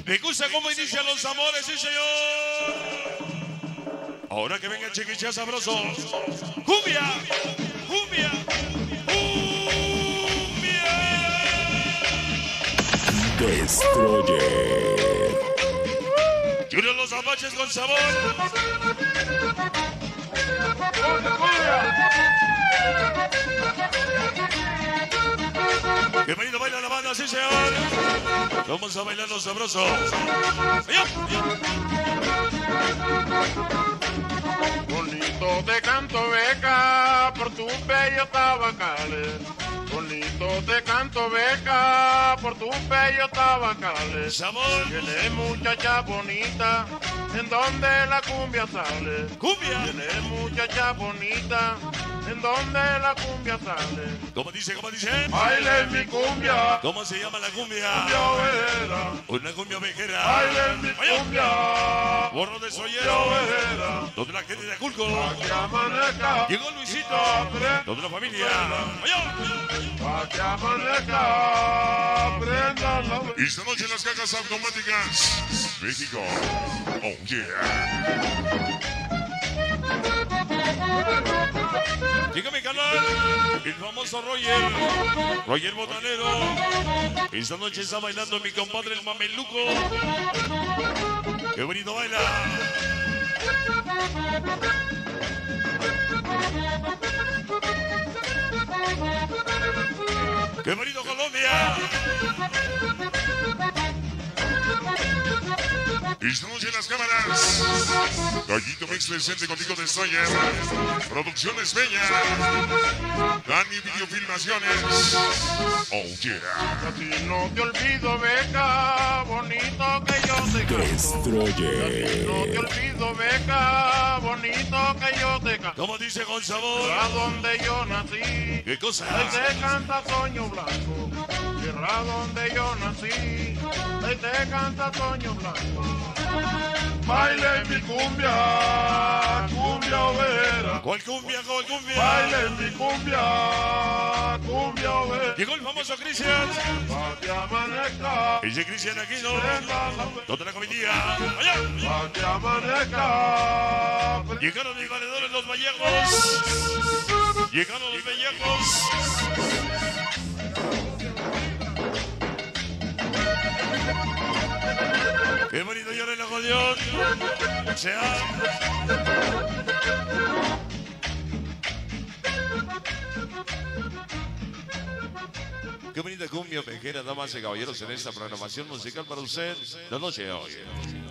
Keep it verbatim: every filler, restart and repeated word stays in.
¿Le gusta cómo inician los amores, sí, señor? Ahora que venga chiquichá sabroso. ¡Cumbia! ¡Cumbia! ¡Cumbia! Destroyer. Junior los apaches con sabor. Bienvenido, baila la banda, sí, señor. Vamos a bailar los sabrosos. ¡Allá! Bonito te canto, beca, por tus bellos tabacales. Bonito te canto, beca, por tus bellos tabacales. Sabor. Tiene muchacha bonita, en donde la cumbia sale. ¡Cumbia! Tiene muchacha bonita, en donde la cumbia sale. ¿Cómo dice? ¿Cómo dice? Baile mi cumbia, ¿Cómo se llama la cumbia? cumbia ovejera. Una cumbia ovejera. Baile mi ¡Allá! cumbia, Borro de cumbia Soyero. ovejera. Donde la gente de Culco. Pa' que amanezca, Llegó Luisito. Donde la familia. ¡Allá! pa' que amanezca, prenda la Y esta noche en las cajas automáticas, México. Oh yeah. Llega mi canal, el famoso Roger, Roger Botanero. Esta noche está bailando mi compadre el mameluco. Qué bonito baila. Qué bonito Colombia. Y esta noche en las cámaras, Gallito Mix presente contigo Destroyer, Producciones Peña, Dani Videofilmaciones. Oh yeah. Casi no te olvido, beca, bonito que yo te canto. Destroyer. No te olvido, beca, bonito que yo te canto. Como dice con sabor. A donde yo nací, ¿Qué cosa? ahí te canta Toño Blanco. Tierra donde yo nací, ahí te canta Toño Blanco. Baile mi cumbia, cumbia ovejera. ¿Cuál cumbia? ¿Cuál cumbia? Baile mi cumbia, cumbia ovejera. Llegó el famoso Cristian. Pa' que amanezca, Ese Cristian Aquino. prenda la ve- Donde la comitiva. Allá. pa' que amanezca, prenda- Llegaron mis valedores los vallejos. Llegaron los vallejos. Qué bonito llora el acordeón. Sea. Qué bonita cumbia pejera, damas y caballeros, en esta programación musical para usted la noche de hoy.